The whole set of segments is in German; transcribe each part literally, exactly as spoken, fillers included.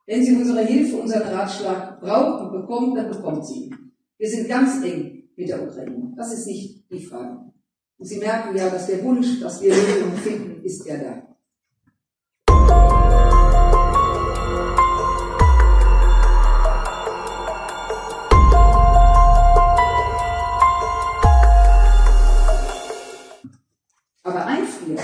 Wenn sie unsere Hilfe, unseren Ratschlag braucht und bekommt, dann bekommt sie ihn. Wir sind ganz eng mit der Ukraine. Das ist nicht die Frage. Und Sie merken ja, dass der Wunsch, dass wir Lösungen finden, ist ja da. Aber einfrieren,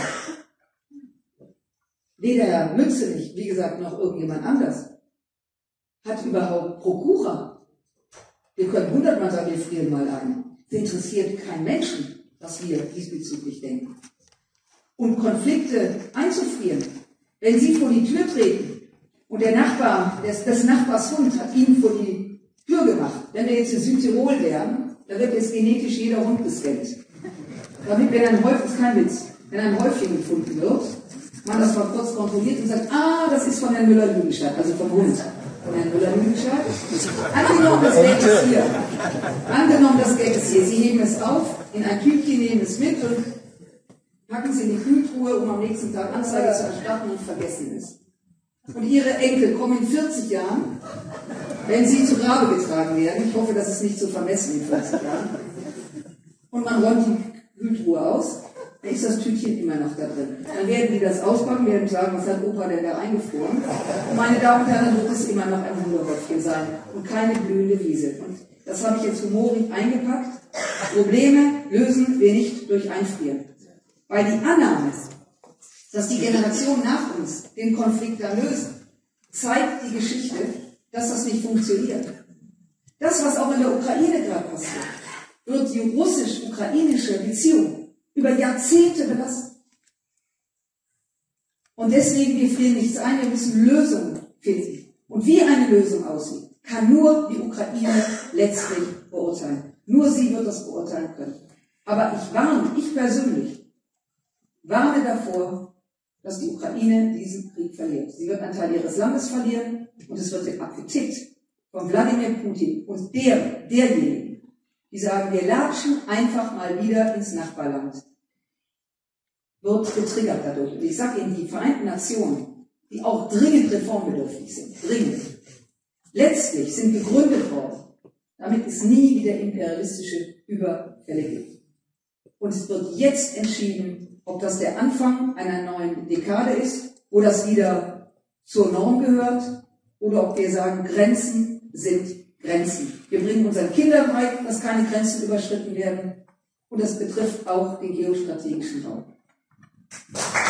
weder Herr Mützenich, wie gesagt, noch irgendjemand anders, hat überhaupt Prokura. Wir können hundertmal sagen, wir frieren mal ein. Es interessiert keinen Menschen, was wir diesbezüglich denken. Und Konflikte einzufrieren, wenn Sie vor die Tür treten und der Nachbar, des, des Nachbars Hund hat Ihnen vor die Tür gemacht. Wenn wir jetzt in Südtirol wären, da wird jetzt genetisch jeder Hund gescannt. Damit, wenn ein Häufchen, ist kein Witz, wenn ein Häufchen gefunden wird, man das mal kurz kontrolliert und sagt, ah, das ist von Herrn Müller-Lüdenscheid, also vom Hund. Von Herrn Müller-Lüdenscheid. Angenommen, das Geld ist hier. Angenommen, das Geld ist hier. Sie heben es auf, in ein Tütchen, nehmen es mit und packen es in die Kühltruhe, um am nächsten Tag Anzeige zu erstatten und vergessen es. Und Ihre Enkel kommen in vierzig Jahren, wenn sie zu Grabe getragen werden, ich hoffe, das ist nicht zu vermessen in vierzig Jahren, und man räumt die Kühltruhe aus, dann ist das Tütchen immer noch da drin. Dann werden die das auspacken, werden sagen, was hat Opa denn da eingefroren? Und meine Damen und Herren, dann wird es immer noch ein Hundehäufchen sein und keine blühende Wiese. Und das habe ich jetzt humorig eingepackt. Probleme lösen wir nicht durch Einfrieren. Weil die Annahme, dass die Generation nach uns den Konflikt da lösen, zeigt die Geschichte, dass das nicht funktioniert. Das, was auch in der Ukraine gerade passiert, wird die russisch-ukrainische Beziehung über Jahrzehnte belastet. Und deswegen, wir frieren nichts ein, wir müssen Lösungen finden. Und wie eine Lösung aussieht, kann nur die Ukraine letztlich beurteilen. Nur sie wird das beurteilen können. Aber ich warne, ich persönlich, warne davor, dass die Ukraine diesen Krieg verliert. Sie wird einen Teil ihres Landes verlieren und es wird abgetickt von Wladimir Putin und der, derjenigen, die sagen, wir latschen einfach mal wieder ins Nachbarland, wird getriggert dadurch. Und ich sage Ihnen, die Vereinten Nationen, die auch dringend reformbedürftig sind, dringend, letztlich sind gegründet worden, damit es nie wieder imperialistische Überfälle gibt. Und es wird jetzt entschieden, ob das der Anfang einer neuen Dekade ist, wo das wieder zur Norm gehört, oder ob wir sagen, Grenzen sind Grenzen. Wir bringen unseren Kindern bei, dass keine Grenzen überschritten werden. Und das betrifft auch den geostrategischen Raum.